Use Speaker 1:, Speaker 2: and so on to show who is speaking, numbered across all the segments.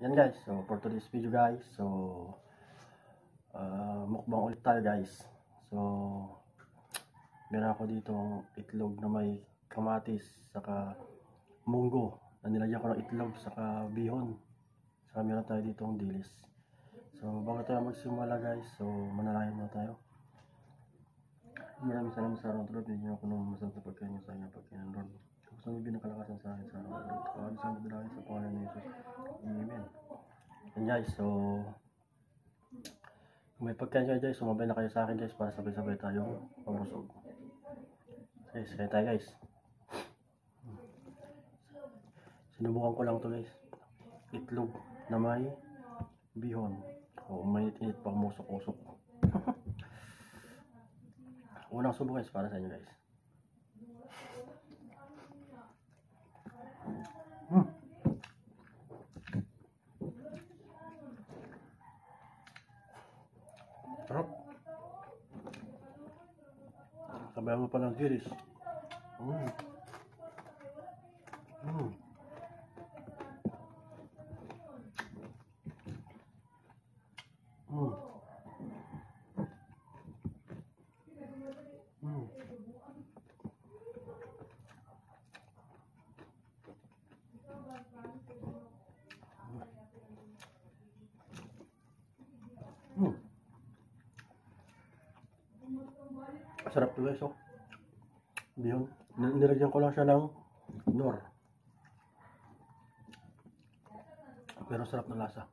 Speaker 1: Yan guys, so for today's video guys, so mukbang ulit tayo guys. So meron ako dito itlog na may kamatis saka munggo na nilagyan ko ng itlog saka bihon, saka meron tayo dito ang dilis. So bago tayo magsimula guys, so manalangin muna tayo. Maraming salamat sa araw tulad ninyo ako nung masarap na pagkain sa inyo pagkain Lord. Gusto mo binakalakasan sa akin sa araw tulad. Kawag sa madalangin sa pangalan ni Jesus. Amen. And guys, so kung may pagkain kayo guys, sumabay na kayo sa akin guys para sabay-sabay tayong pabusog. Guys, kaya tayo guys. Sinubukan ko lang to guys. Itlog na may bihon. O mainit-init pang musok-usok. Unang subo guys para sa inyo guys. Sarap. Sabayan mo pa ng dilis. Sarap to guys, oh. Bihon. Nilagyan ko lang siya ng nor. Pero sarap na lasa.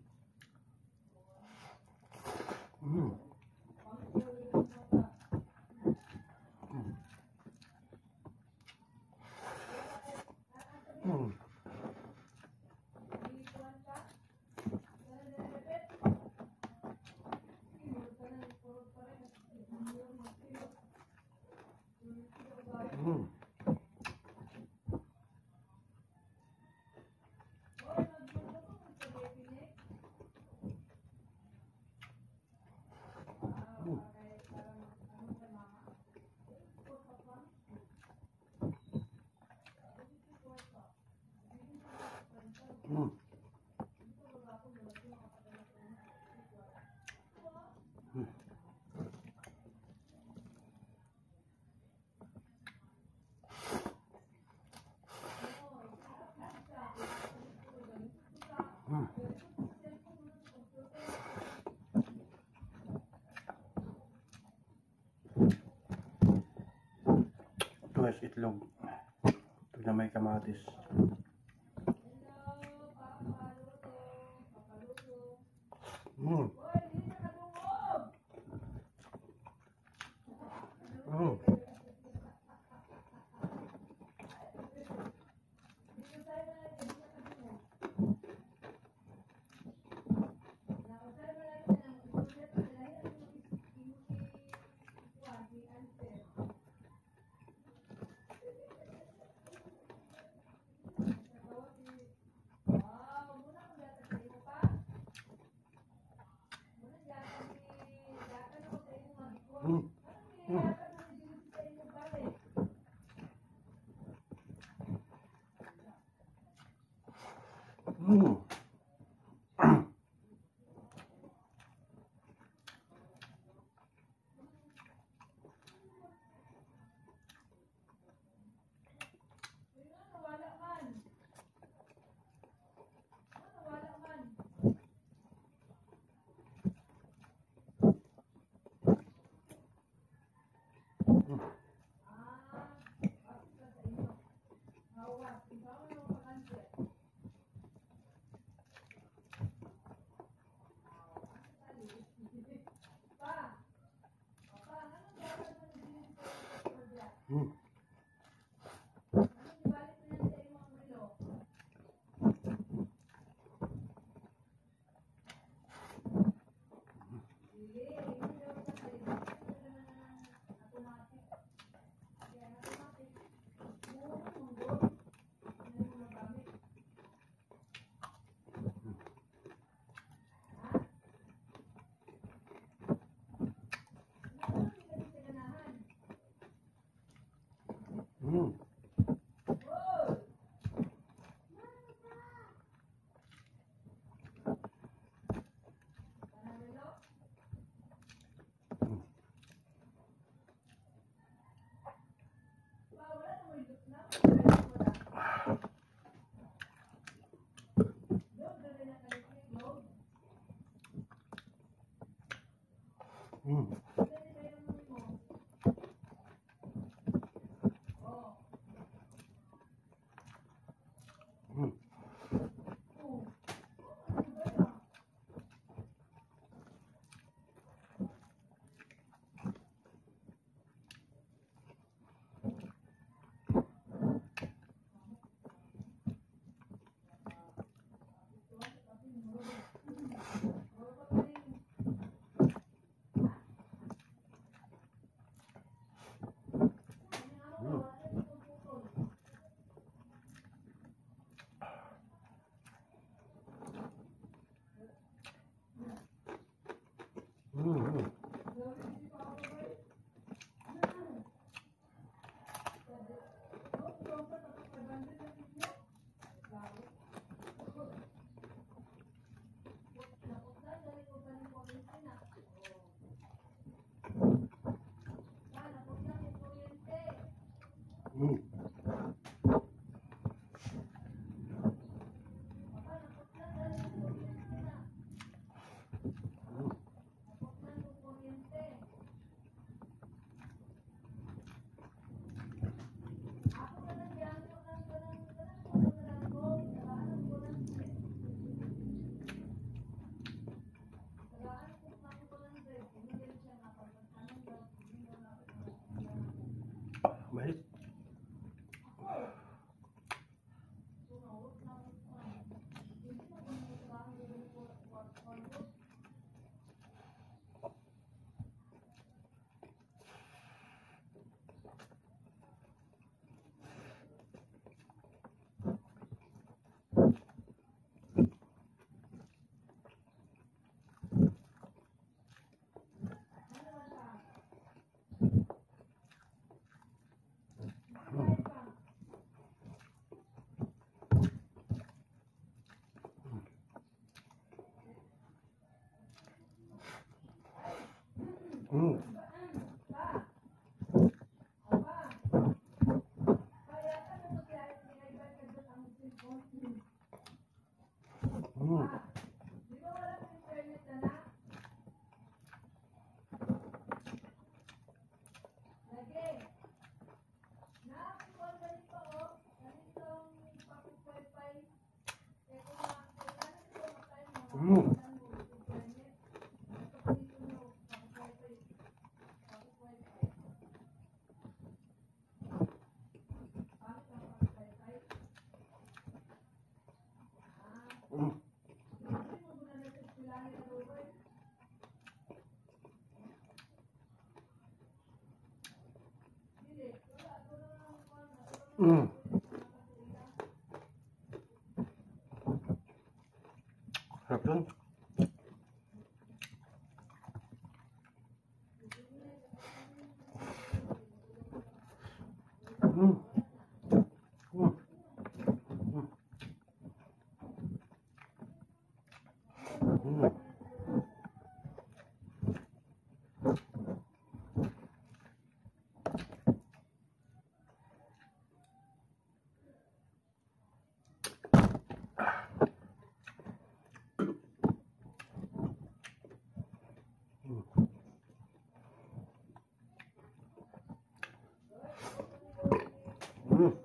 Speaker 1: Ito guys, itlog. Itlog na may kamatis. Mm. Mm. Mm. Mm. Mm. Mahit. Mm. Mm. Mm. Mm. Mm. Sarap yun. Mm. Mm. Mm. Mm.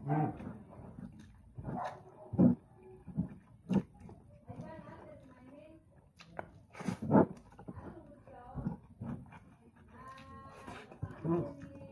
Speaker 1: Mm. Mm.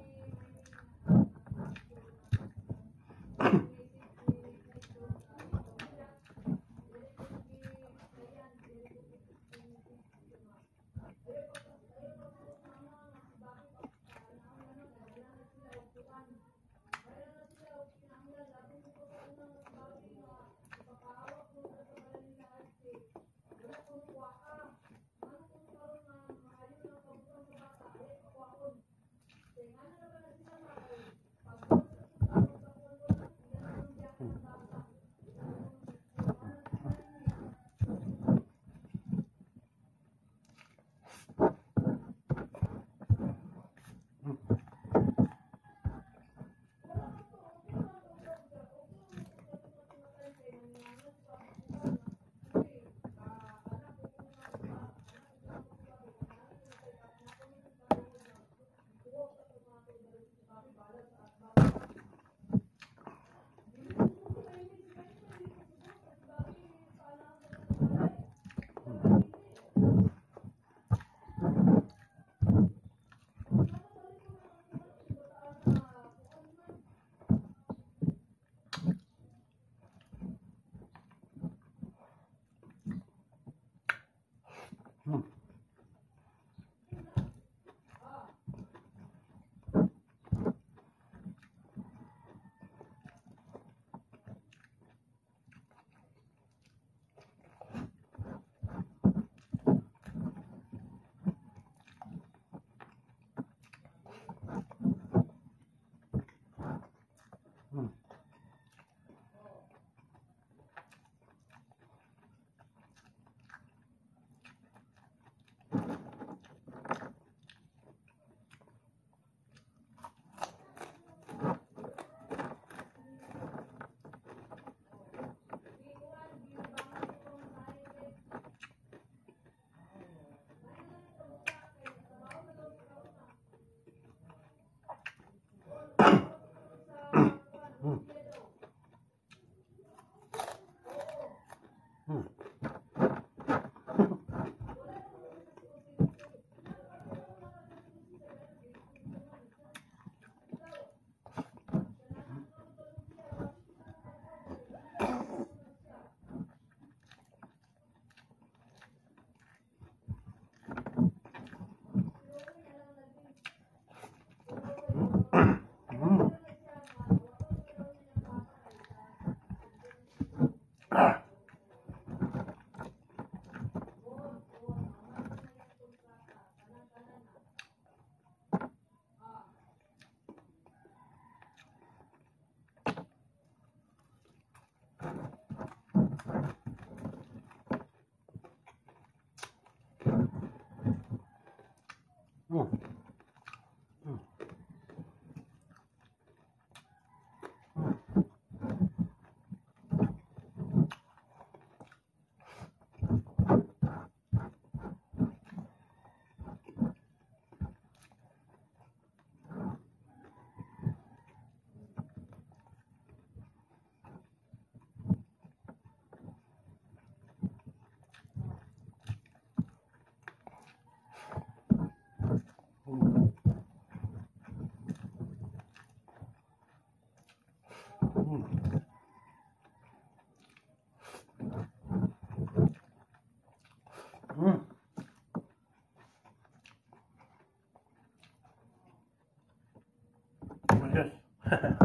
Speaker 1: Mm. Mm. Mm. Mm. Mm. Ah. Mm. Mm. Mm. Mm. Mm. Oh, yes.